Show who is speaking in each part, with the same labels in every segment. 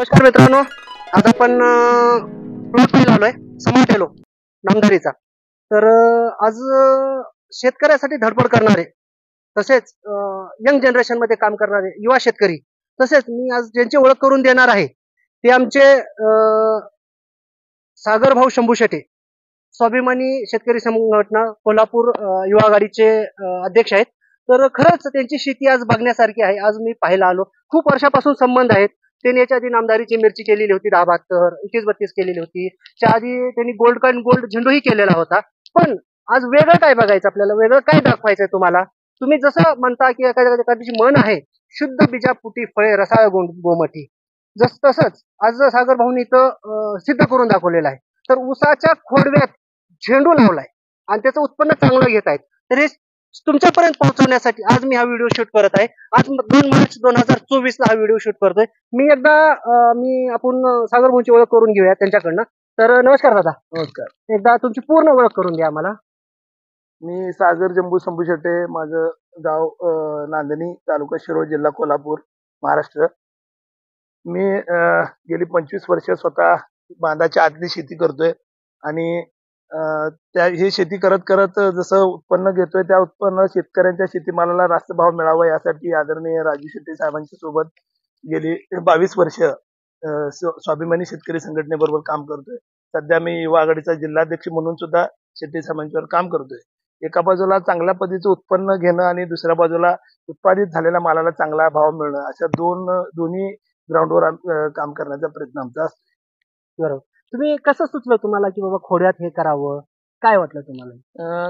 Speaker 1: नमस्कार मित्रांनो, आज आपण प्लॉट पाहायला आलोय समाटेलो नामदारीचा. तर आज शेतकऱ्यासाठी धडपड करणारे, तसेच यंग जनरेशन मध्ये काम करणारे युवा शेतकरी, तसेच मी आज ज्यांची ओळख करून देणार आहे ते आमचे सागर भाऊ शंभू शेटे, स्वाभिमानी शेतकरी संघटना कोल्हापूर युवा आघाडीचे अध्यक्ष आहेत. तर खरंच त्यांची शेती आज बघण्यासारखी आहे. आज मी पाहायला आलो, खूप वर्षापासून संबंध आहेत. त्यांनी याच्या आधी नामदारीची मिरची केलेली होती 10-72, 21-32 केलेली होती. त्या आधी त्यांनी गोल्ड झेंडूही केलेला होता. पण आज वेगळं काय बघायचं आपल्याला, वेगळं काय दाखवायचंय तुम्हाला. तुम्ही जसं म्हणता की एखाद्याची मन आहे शुद्ध बीजापुटी फळे रसाळ गोमठी, तसंच आज सागर भाऊनी इथं सिद्ध करून दाखवलेलं आहे. तर ऊसाच्या खोडव्यात झेंडू लावलाय आणि त्याचं उत्पन्न चांगलं घेत आहेत. तर हे तुमच्यापर्यंत पोहोचवण्यासाठी आज मी हा व्हिडिओ शूट करत आहे. आज 2 मार्च 2024 ला हा व्हिडिओ शूट करतोय. आपण सागर भाऊंची ओळख करून घेऊया त्यांच्याकडनं. तर नमस्कार दादा.
Speaker 2: नमस्कार.
Speaker 1: एकदा तुमची पूर्ण ओळख करून द्या आम्हाला.
Speaker 2: मी सागर जंबू शंभू शेटे, माझं गाव नांदणी, तालुका शिरोळ, जिल्हा कोल्हापूर, महाराष्ट्र. मी गेली 25 वर्ष स्वतः बांधाच्या आतली शेती करतोय आणि ही शेती करत करत जसं उत्पन्न घेतोय त्या उत्पन्न शेतकऱ्यांच्या शेतीमालाला रास्त भाव मिळावा यासाठी आदरणीय राजू शेट्टी साहेबांच्या सोबत गेली 22 वर्ष स्वाभिमानी शेतकरी संघटनेबरोबर काम करतोय. सध्या मी युवा आघाडीचा जिल्हाध्यक्ष म्हणून सुद्धा शेट्टी साहेबांच्यावर काम करतोय. एका बाजूला चांगल्या पद्धतीचं उत्पन्न घेणं आणि दुसऱ्या बाजूला उत्पादित झालेल्या मालाला चांगला भाव मिळणं, अशा दोन्ही ग्राउंडवर काम करण्याचा प्रयत्न आमचा असतो.
Speaker 1: बरोबर. तुम्ही कसं सुचलं तुम्हाला की बाबा खोड्यात हे करावं, काय वाटलं तुम्हाला?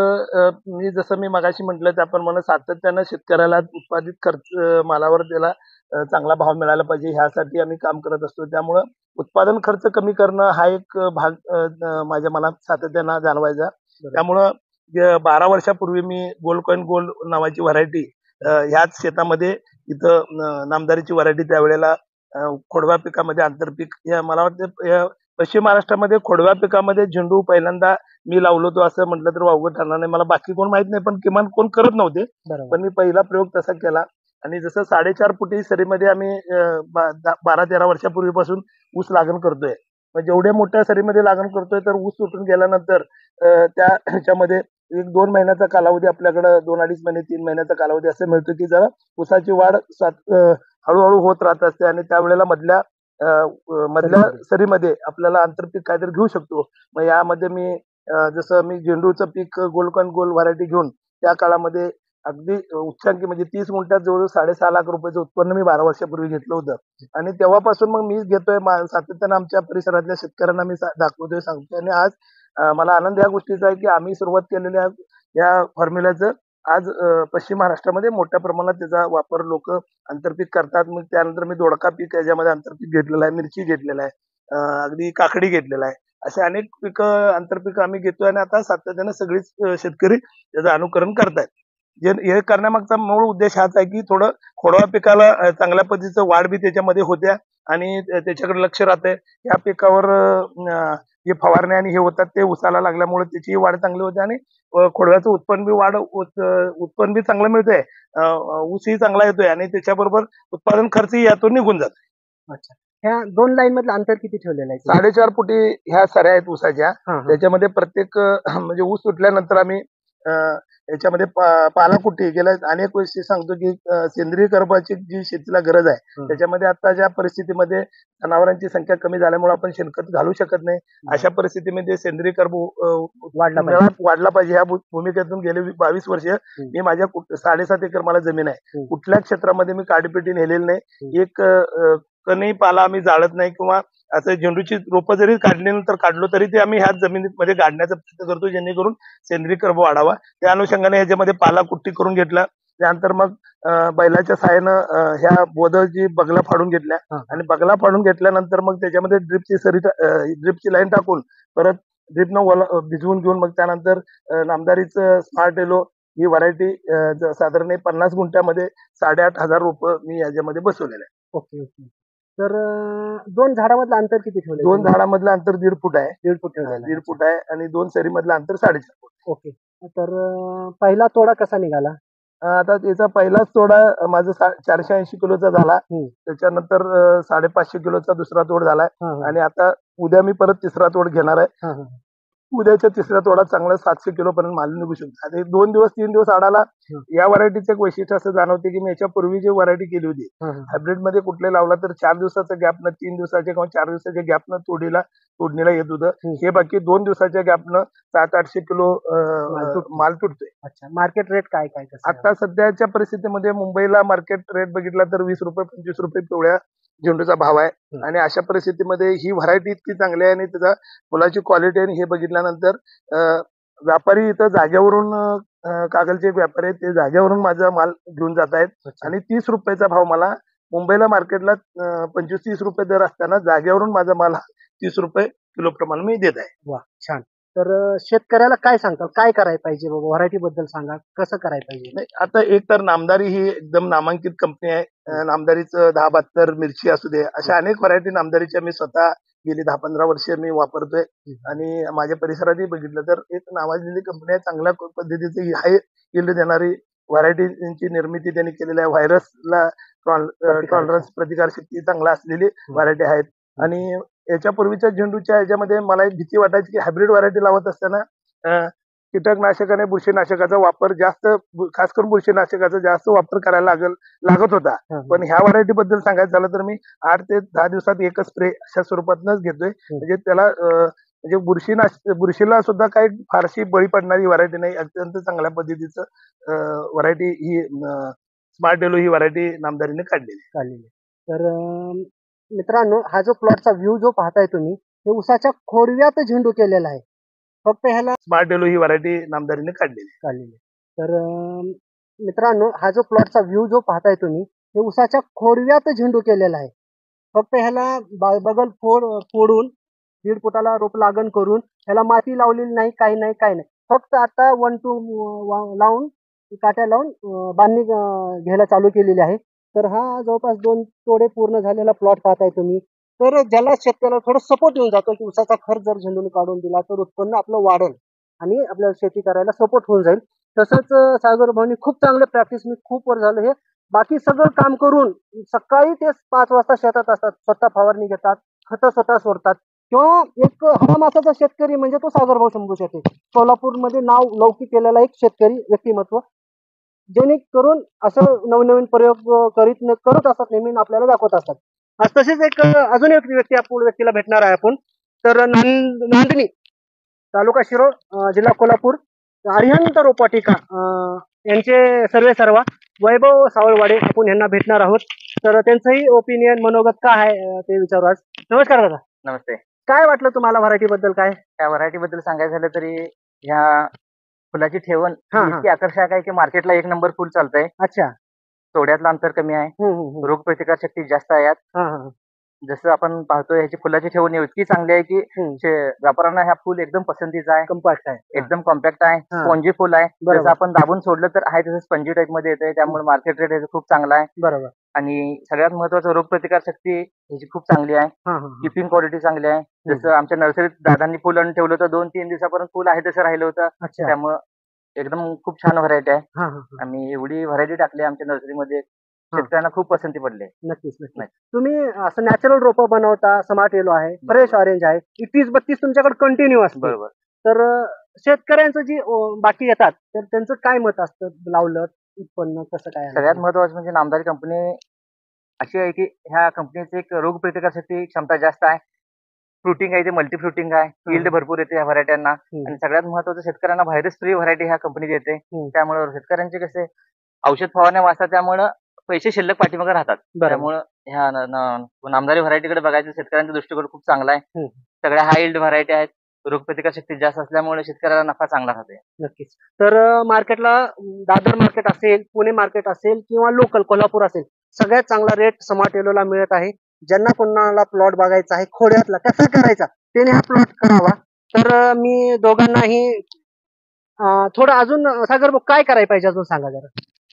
Speaker 2: जसं मी मगाशी म्हटलं त्याप्रमाणे सातत्यानं शेतकऱ्याला उत्पादित खर्च मालावर त्याला चांगला भाव मिळाला पाहिजे ह्यासाठी आम्ही काम करत असतो. त्यामुळं उत्पादन खर्च कमी करणं हा एक भाग माझ्या मनात सातत्यानं जाणवायचा. त्यामुळं 12 वर्षापूर्वी मी गोल्ड नावाची व्हरायटी ह्याच शेतामध्ये इथं नामदारीची व्हरायटी त्यावेळेला खोडवा पिकामध्ये आंतरपीक, मला वाटतं पश्चिम महाराष्ट्रामध्ये खोडव्या पिकामध्ये झेंडू पहिल्यांदा मी लावलो होतो असं म्हटलं तर वावगं ठरणार नाही. मला बाकी कोण माहित नाही, पण किमान कोण करत नव्हते. पण मी पहिला प्रयोग तसा केला आणि जसं 4.5 फुटी सरीमध्ये आम्ही 12-13 वर्षापूर्वीपासून ऊस लागण करतोय. जेवढ्या मोठ्या सरीमध्ये लागण करतोय तर ऊस सुटून गेल्यानंतर त्या ह्याच्यामध्ये 1-2 महिन्याचा कालावधी आपल्याकडे, 2-2.5 महिने 3 महिन्याचा कालावधी असं मिळतो की जरा ऊसाची वाढ हळूहळू होत राहत असते आणि त्यावेळेला मधल्या सरीमध्ये आपल्याला आंतरपीक काहीतरी घेऊ शकतो. मग यामध्ये मी जसं मी झेंडूचं पीक गोल्ड व्हरायटी घेऊन त्या काळामध्ये अगदी उच्चांकी म्हणजे 30 गुंठ्यात जवळ 6.5 लाख रुपयाचं उत्पन्न मी 12 वर्षापूर्वी घेतलं होतं. आणि तेव्हापासून मग मी घेतोय, सातत्यानं आमच्या परिसरातल्या शेतकऱ्यांना मी दाखवतोय, सांगतोय. आणि आज मला आनंद या गोष्टीचा आहे की आम्ही सुरुवात केलेल्या या फॉर्म्युल्याचं आज पश्चिम महाराष्ट्रामध्ये मोठ्या प्रमाणात त्याचा वापर लोक आंतरपीक करतात. मग त्यानंतर मी दोडका पीक याच्यामध्ये आंतरपीक घेतलेला आहे, मिरची घेतलेला आहे, अगदी काकडी घेतलेला आहे. असे अनेक पिकं आंतरपीक आम्ही घेतोय आणि आता सातत्यानं सगळीच शेतकरी त्याचं अनुकरण करतायत. हे करण्यामागचा मूळ उद्देश हाच आहे की थोडं खोडवा पिकाला चांगल्या पद्धतीचं वाढ बी त्याच्यामध्ये होत्या आणि त्याच्याकडे लक्ष राहतंय. या पिकावर जे फवारण्या आणि हे होतात ते उसाला लागल्यामुळे त्याची वाढ चांगली होते आणि खोडव्याचं उत्पन्न बी चांगलं मिळतंय, ऊसही चांगला येतोय आणि त्याच्याबरोबर उत्पादन खर्चही यातून निघून जातो.
Speaker 1: अच्छा, ह्या 2 लाईन मधलं अंतर किती ठेवलेलं आहे?
Speaker 2: 4.5 फुटी ह्या सऱ्या आहेत ऊसाच्या. त्याच्यामध्ये प्रत्येक म्हणजे ऊस सुटल्यानंतर आम्ही याच्यामध्ये पालाकुट्टी गेल्या अनेक वर्षी सांगतो की सेंद्रिय कर्बाची जी शेतीला गरज आहे त्याच्यामध्ये आताच्या परिस्थितीमध्ये जनावरांची संख्या कमी झाल्यामुळे आपण शेणखत घालू शकत नाही. अशा परिस्थितीमध्ये सेंद्रिय कर्ब वाढला पाहिजे ह्या भूमिकेतून गेले 22 वर्ष मी माझ्या 7.5 एकर मला जमीन आहे. कुठल्या क्षेत्रामध्ये मी काडीपेटी नेलेली नाही. एक कणी पाला आम्ही जाळत नाही किंवा असं झेंडूची रोपं जरी काढल्यानंतर काढलो तरी ते आम्ही ह्या जमिनीमध्ये गाडण्याचा प्रयत्न करतो जेणेकरून सेंद्रिय कर्ब वाढावा. त्या अनुषंगाने याच्यामध्ये पाला कुट्टी करून घेतला. त्यानंतर मग बैलाच्या साहाय्यानं ह्या बोधची बगला फाडून घेतल्या आणि बगला फाडून घेतल्यानंतर मग त्याच्यामध्ये ड्रिपची लाईन टाकून परत ड्रिपनं भिजवून घेऊन मग त्यानंतर नामदारीचं स्मार्ट येलो ही व्हरायटी साधारण 50 गुंठ्यामध्ये 8,500 रोपं मी याच्यामध्ये बसवलेलं आहे.
Speaker 1: Okay okay. तर 2 झाडामधलं अंतर किती ठेवलं?
Speaker 2: 2 झाडामधलं अंतर 1.5 फूट आहे.
Speaker 1: 1.5 फूट ठेवलं.
Speaker 2: 1.5 फूट आहे आणि 2 सरीमधलं अंतर 4.5 फूट.
Speaker 1: ओके. तर पहिला तोडा कसा निघाला?
Speaker 2: आता त्याचा पहिलाच तोडा माझा 480 किलोचा झाला. त्याच्यानंतर 550 किलोचा दुसरा तोड झालाय आणि आता उद्या मी परत तिसरा तोड घेणार आहे. उद्याच्या तिसऱ्या तोडा चांगला 700 किलो पर्यंत माल निघू शकतो. आता 2 दिवस 3 दिवस आडाला या व्हरायटीचं एक वैशिष्ट्य असं जाणवते की मी याच्यापूर्वी जी व्हरायटी केली होती हायब्रिड मध्ये कुठले लावला तर 4 दिवसाचा गॅपनं 3 दिवसाच्या किंवा 4 दिवसाच्या गॅपनं तोडणीला येत होतं. हे बाकी 2 दिवसाच्या गॅपनं 700-800 किलो माल तुटतोय.
Speaker 1: अच्छा, मार्केट रेट काय काय कसं आहे?
Speaker 2: आता सध्याच्या परिस्थितीमध्ये मुंबईला मार्केट रेट बघितला तर 20 रुपये 25 रुपये पिवळ्या झेंडूचा भाव आहे आणि अशा परिस्थितीमध्ये ही व्हरायटी इतकी चांगली आहे आणि त्याचा फुलाची क्वालिटी आणि हे बघितल्यानंतर व्यापारी इथं जागेवरून कागलचे एक व्यापारी आहेत ते जागेवरून माझा माल घेऊन जात आहेत आणि 30 रुपयाचा भाव मला मुंबईला मार्केटला 25-30 रुपये दर असताना जागेवरून माझा माल 30 रुपये किलो प्रमाणे मी देत आहे.
Speaker 1: वा, छान. तर शेतकऱ्याला काय सांगताल, काय करायला पाहिजे बाबा, व्हरायटी बद्दल सांगा, कसं करायला पाहिजे?
Speaker 2: नाही आता एक तर नामदारी ही एकदम नामांकित कंपनी आहे. नामदारीचं 10-72 मिरची असू दे अशा अनेक व्हरायटी नामदारीच्या मी स्वतः गेली 10-15 वर्ष मी वापरतोय आणि माझ्या परिसरातही बघितलं तर एक नावाजलेली कंपनी आहे. चांगल्या पद्धतीची हाय यील्ड देणारी व्हरायटीची निर्मिती त्यांनी केलेली आहे. व्हायरसला टॉलरन्स प्रतिकार शक्ती चांगला असलेली व्हरायटी आहेत आणि याच्यापूर्वीच्या झेंडूच्या ह्याच्यामध्ये मला एक भीती वाटायची की हायब्रिड व्हरायटी लावत असताना कीटकनाशक आणि बुरशीनाशकाचा वापर जास्त खास करून बुरशीनाशकाचा जास्त वापर करायला लागत होता. पण ह्या व्हरायटी बद्दल सांगायचं झालं तर मी 8 ते 10 दिवसात एकच स्प्रे अशा स्वरूपातनच घेतोय. म्हणजे त्याला म्हणजे बुरशीला सुद्धा काही फारशी बळी पडणारी व्हरायटी नाही. अत्यंत चांगल्या पद्धतीचं व्हरायटी ही स्मार्ट डेलो ही व्हरायटी नामदारीने काढलेली.
Speaker 1: तर मित्रांनो, हा जो प्लॉटचा व्ह्यू जो पाहताय तुम्ही, हे उसाच्या खोडव्यात झेंडू केलेला आहे. फक्त ह्याला
Speaker 2: स्मार्ट डेलो ही व्हरायटी नामदारीने काढलेली.
Speaker 1: तर मित्रांनो, हा जो प्लॉटचा व्ह्यू जो पाहताय तुम्ही, हे उसाच्या खोडव्यात झेंडू केलेला आहे. फक्त ह्याला बगल फोडून 1.5 फुटाला रोप लागण करून ह्याला माती लावलेली नाही, काही नाही. फक्त आता 1-2 लावून काट्या लावून बांधणी घ्यायला चालू केलेली आहे. तर हा जवळपास 2 तोडे पूर्ण झालेला प्लॉट पाहताय तुम्ही. तर ज्याला शेतकऱ्याला थोडं सपोर्ट येऊन जातो की उसाचा खर्च जर झेंडूने काढून दिला तर उत्पन्न आपलं वाढेल आणि आपल्याला शेती करायला सपोर्ट होऊन जाईल. तसंच सागर भाऊनी खूप चांगलं प्रॅक्टिस, मी खूप वर झालं हे बाकी सगळं काम करून सकाळी ते 5 वाजता शेतात असतात, स्वतः फवारणी घेतात, खतं स्वतः सोडतात. किंवा एक हवामासाचा शेतकरी म्हणजे तो सागर भाऊ शंभू शेटे, सोलापूरमध्ये नाव लौकिक केलेला एक शेतकरी व्यक्तिमत्व, जेणेकरून असं नवनवीन प्रयोग करत असतात, नेहमी आपल्याला दाखवत असतात. आज तसेच एक अजून एक व्यक्तीला भेटणार आहे आपण. तर नांदणी तालुका शिरोळ जिल्हा कोल्हापूर अरिहंत रोपवाटिका यांचे सर्वा वैभव सावळवाडे आपण यांना भेटणार आहोत. तर त्यांचंही ओपिनियन मनोगत काय आहे ते विचारू आज. नमस्कार दादा.
Speaker 3: नमस्ते.
Speaker 1: काय वाटलं तुम्हाला व्हरायटी बद्दल? काय
Speaker 3: त्या व्हरायटी बद्दल सांगायचं झालं तरी ह्या फुलाची ठेवण इतकी आकर्षक आहे की मार्केटला 1 नंबर फुल चालतंय.
Speaker 1: अच्छा.
Speaker 3: तोड्यातलं अंतर कमी आहे, रोग प्रतिकार शक्ती जास्त आहे यात. जसं आपण पाहतोय ह्याची फुलाची ठेवण इतकी चांगली आहे की व्यापाऱ्यांना ह्या फुल एकदम पसंतीचं आहे.
Speaker 1: कम्पॅक्ट आहे,
Speaker 3: एकदम कॉम्पॅक्ट आहे, स्पॉन्जी फुल आहे. जसं आपण दाबून सोडलं तर आहे तसं स्पंजी टाईप मध्ये येते, त्यामुळे मार्केट रेट ह्याचं खूप चांगला आहे.
Speaker 1: बरोबर.
Speaker 3: आणि सगळ्यात महत्वाचं रोग प्रतिकार शक्ती ह्याची खूप चांगली आहे. किपिंग क्वालिटी चांगली आहे. जसं आमच्या नर्सरीत दादांनी फुल आणून ठेवलं होतं, 2-3 दिवसापर्यंत फुल आहे तसं राहिलं होतं. त्यामुळे एकदम खूप छान व्हरायटी आहे. आम्ही एवढी व्हरायटी टाकली आमच्या नर्सरीमध्ये, शेतकऱ्यांना खूप पसंती पडली.
Speaker 1: नक्कीच. तुम्ही असं नॅचरल रोप बनवता, स्मार्ट येलो आहे, फ्रेश ऑरेंज आहे, 31-32 तुमच्याकडे कंटिन्यू असतं.
Speaker 3: बरोबर.
Speaker 1: तर शेतकऱ्यांचं जी बाकी येतात तर त्यांचं काय मत असतं, लावलं उत्पन्न कसं काय?
Speaker 3: सगळ्यात महत्वाचं म्हणजे नामदारी कंपनी अशी आहे की ह्या कंपनीची एक रोग प्रतिकार शक्ती क्षमता जास्त आहे. फ्रुटिंग आहे ते मल्टी फ्रुटिंग आहे, यील्ड भरपूर येते ह्या व्हरायट्यांना आणि सगळ्यात महत्वाचं शेतकऱ्यांना व्हायरस फ्री व्हरायटी ह्या कंपनी देते. त्यामुळे शेतकऱ्यांचे कसे औषध फवारण्या वाचतात, त्यामुळे पैसे शिल्लक पाठीमागे राहतात. त्यामुळे ह्या नामदारी व्हरायटीकडे बघायचं शेतकऱ्यांचा दृष्टिकोन खूप चांगला आहे. सगळ्या हाय यील्ड व्हरायटी आहेत, रोग प्रतिकार शक्ती जास्त असल्यामुळे शेतकऱ्याला नफा चांगला राहते.
Speaker 1: नक्कीच. तर मार्केटला दादर मार्केट असेल, पुणे मार्केट असेल किंवा लोकल कोल्हापूर असेल, सगळ्यात चांगला रेट स्मार्ट येलोला मिळत आहे. ज्यांना कोणाला प्लॉट बघायचा आहे खोड्यातला कसा करायचा त्याने हा प्लॉट करावा. तर मी दोघांनाही थोडं अजून सागर भाऊ काय करायला पाहिजे अजून सांगा जरा.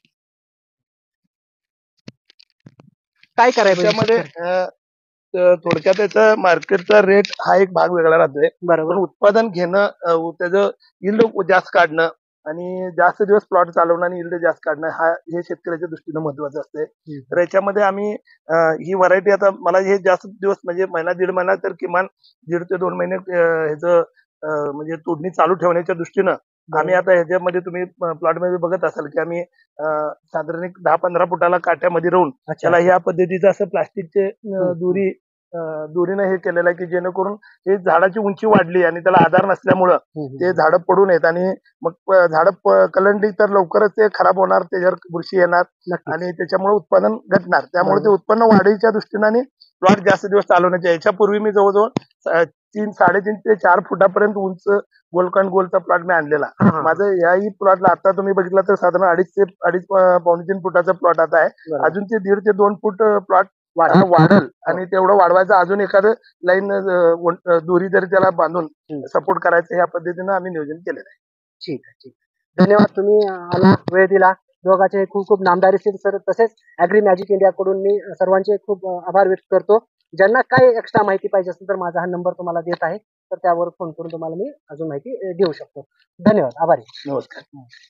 Speaker 1: काय करायचं
Speaker 2: त्याच्यामध्ये थोडक्यात त्याचा मार्केटचा रेट हा एक भाग वेगळा राहतोय. बरोबर. उत्पादन घेणं, त्याचं यील्ड जास्त काढणं आणि जास्त दिवस प्लॉट चालवणं आणि yield जास्त काढणं हे शेतकऱ्याच्या दृष्टीनं महत्वाचं असते. तर याच्यामध्ये आम्ही ही व्हरायटी आता मला हे जास्त दिवस म्हणजे महिना दीड महिना तर किमान 1.5 ते 2 महिने ह्याचं म्हणजे तोडणी चालू ठेवण्याच्या दृष्टीनं आम्ही आता ह्याच्यामध्ये तुम्ही प्लॉट मध्ये बघत असाल की आम्ही साधारण एक 10-15 फुटाला काट्यामध्ये राहून त्याला ह्या पद्धतीचं असं प्लास्टिकचे दोरीनं हे केलेलं आहे की जेणेकरून हे झाडाची उंची वाढली आणि त्याला आधार नसल्यामुळं ते झाडं पडू नयेत आणि मग झाडं कलंडली तर लवकरच ते खराब होणार, त्याच्यावर बुरशी येणार आणि त्याच्यामुळे उत्पादन घटणार. त्यामुळे ते उत्पन्न वाढीच्या दृष्टीने आणि प्लॉट जास्त दिवस चालवण्याच्या याच्यापूर्वी मी जवळजवळ 3-3.5 ते 4 फुटापर्यंत उंच गोल्ड गोलचा प्लॉट मी आणलेला. माझं याही प्लॉटला आता तुम्ही बघितलं तर साधारण 2.5 पावणे 3 फुटाचा प्लॉट आता आहे. अजून ते 1.5 ते 2 फूट प्लॉट वाढल आणि तेवढं वाढवायचं अजून एखादं लाईन दोरी जरी त्याला बांधून सपोर्ट करायचं ह्या पद्धतीनं आम्ही नियोजन केलेलं आहे.
Speaker 1: ठीक आहे, ठीक आहे. धन्यवाद, तुम्ही आला, वेळ दिला. दोघांचे खूप खूप नामदारी सर. तसेच ऍग्री मॅजिक इंडिया कडून मी सर्वांचे खूप आभार व्यक्त करतो. ज्यांना काही एक्स्ट्रा माहिती पाहिजे असेल तर माझा हा नंबर तुम्हाला देत आहे, तर त्यावर फोन करून तुम्हाला मी अजून माहिती देऊ शकतो. धन्यवाद, आभारी.
Speaker 2: नमस्कार.